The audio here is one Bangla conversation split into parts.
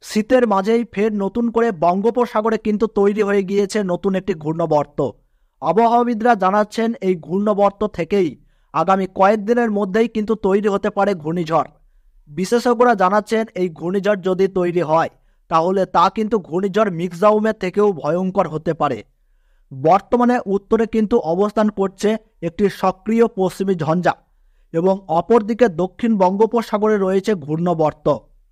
শীতের মাঝেই ফের নতুন করে বঙ্গোপসাগরে কিন্তু তৈরি হয়ে গিয়েছে নতুন একটি ঘূর্ণবর্ত। আবহাওয়াবিদরা জানাচ্ছেন এই ঘূর্ণবর্ত থেকেই আগামী কয়েকদিনের মধ্যেই কিন্তু তৈরি হতে পারে ঘূর্ণিঝড়। বিশেষজ্ঞরা জানাচ্ছেন এই ঘূর্ণিঝড় যদি তৈরি হয় তাহলে তা কিন্তু ঘূর্ণিঝড় মিক্সাউমের থেকেও ভয়ঙ্কর হতে পারে। বর্তমানে উত্তরে কিন্তু অবস্থান করছে একটি সক্রিয় পশ্চিমী ঝঞ্ঝা এবং অপরদিকে দক্ষিণ বঙ্গোপসাগরে রয়েছে ঘূর্ণবর্ত।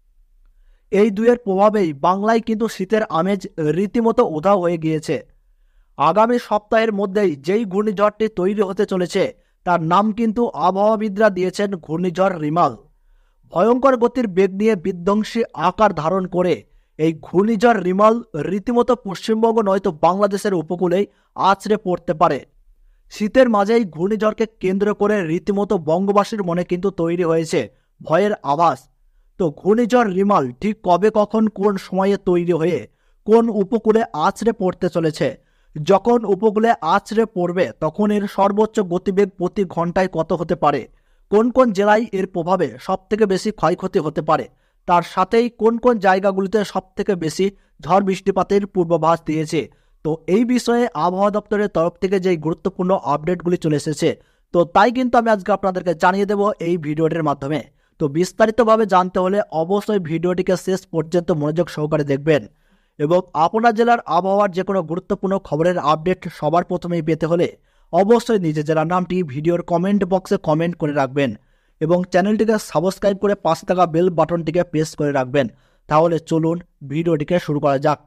এই দুয়ের প্রভাবেই বাংলায় কিন্তু শীতের আমেজ রীতিমতো উধাও হয়ে গিয়েছে। আগামী সপ্তাহের মধ্যেই যেই ঘূর্ণিঝড়টি তৈরি হতে চলেছে তার নাম কিন্তু আবহাওয়াবিদরা দিয়েছেন ঘূর্ণিঝড় রিমাল। ভয়ঙ্কর গতির বেগ নিয়ে বিধ্বংসী আকার ধারণ করে এই ঘূর্ণিঝড় রিমাল রীতিমতো পশ্চিমবঙ্গ নয়তো বাংলাদেশের উপকূলেই আছড়ে পড়তে পারে। শীতের মাঝেই ঘূর্ণিঝড়কে কেন্দ্র করে রীতিমতো বঙ্গবাসীর মনে কিন্তু তৈরি হয়েছে ভয়ের আভাস। তো ঘূর্ণিঝড় রিমাল ঠিক কবে কখন কোন সময়ে তৈরি হয়ে কোন উপকূলে আছড়ে পড়তে চলেছে, যখন উপকূলে আছড়ে পড়বে তখন এর সর্বোচ্চ গতিবেগ প্রতি ঘন্টায় কত হতে পারে, কোন কোন জেলায় এর প্রভাবে সবথেকে বেশি ক্ষয়ক্ষতি হতে পারে, তার সাথেই কোন কোন জায়গাগুলিতে সবথেকে বেশি ঝড় বৃষ্টিপাতের পূর্বাভাস দিয়েছে। তো এই বিষয়ে আবহাওয়া দপ্তরের তরফ থেকে যে গুরুত্বপূর্ণ আপডেটগুলি চলে এসেছে, তো তাই কিন্তু আমি আজকে আপনাদেরকে জানিয়ে দেব এই ভিডিওটির মাধ্যমে। তো বিস্তারিতভাবে জানতে হলে অবশ্যই ভিডিওটিকে শেষ পর্যন্ত মনোযোগ সহকারে দেখবেন এবং আপনার জেলার আবহাওয়ার যে কোনো গুরুত্বপূর্ণ খবরের আপডেট সবার প্রথমেই পেতে হলে অবশ্যই নিজের জেলার নামটি ভিডিওর কমেন্ট বক্সে কমেন্ট করে রাখবেন এবং চ্যানেলটিকে সাবস্ক্রাইব করে পাশে থাকা বেল বাটনটিকে প্রেস করে রাখবেন। তাহলে চলুন ভিডিওটিকে শুরু করা যাক।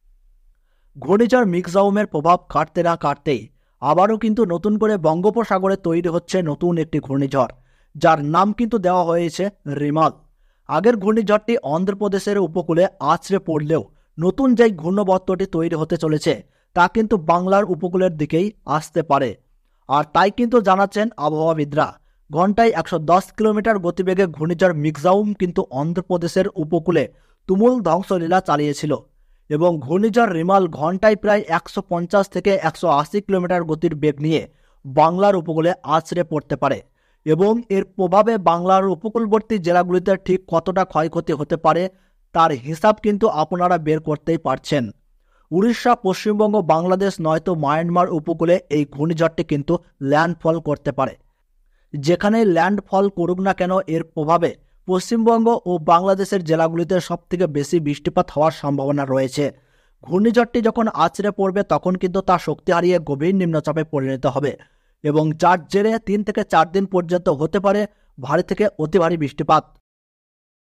ঘূর্ণিঝড় মিক্সাউমের প্রভাব কাটতে না কাটতেই আবারও কিন্তু নতুন করে বঙ্গোপসাগরে তৈরি হচ্ছে নতুন একটি ঘূর্ণিঝড়, যার নাম কিন্তু দেওয়া হয়েছে রিমাল। আগের ঘূর্ণিঝড়টি অন্ধ্রপ্রদেশের উপকূলে আছড়ে পড়লেও নতুন যে ঘূর্ণবর্তটি তৈরি হতে চলেছে তা কিন্তু বাংলার উপকূলের দিকেই আসতে পারে। আর তাই কিন্তু জানাচ্ছেন আবহাওয়াবিদরা, ঘন্টায় 110 কিলোমিটার গতিবেগে ঘূর্ণিঝড় মিক্সাউম কিন্তু অন্ধ্রপ্রদেশের উপকূলে তুমুল ধ্বংসলীলা চালিয়েছিল এবং ঘূর্ণিঝড় রিমাল ঘন্টায় প্রায় 150 থেকে 180 কিলোমিটার গতির বেগ নিয়ে বাংলার উপকূলে আছড়ে পড়তে পারে এবং এর প্রভাবে বাংলার উপকূলবর্তী জেলাগুলিতে ঠিক কতটা ক্ষয়ক্ষতি হতে পারে তার হিসাব কিন্তু আপনারা বের করতেই পারছেন। উড়িষ্যা, পশ্চিমবঙ্গ, বাংলাদেশ নয়তো মায়ানমার উপকূলে এই ঘূর্ণিঝড়টি কিন্তু ল্যান্ডফল করতে পারে। যেখানে ল্যান্ডফল করুক না কেন এর প্রভাবে পশ্চিমবঙ্গ ও বাংলাদেশের জেলাগুলিতে সবথেকে বেশি বৃষ্টিপাত হওয়ার সম্ভাবনা রয়েছে। ঘূর্ণিঝড়টি যখন আছড়ে পড়বে তখন কিন্তু তা শক্তি হারিয়ে গভীর নিম্নচাপে পরিণত হবে এবং যার জেরে 3 থেকে 4 দিন পর্যন্ত হতে পারে ভারী থেকে অতি ভারী বৃষ্টিপাত।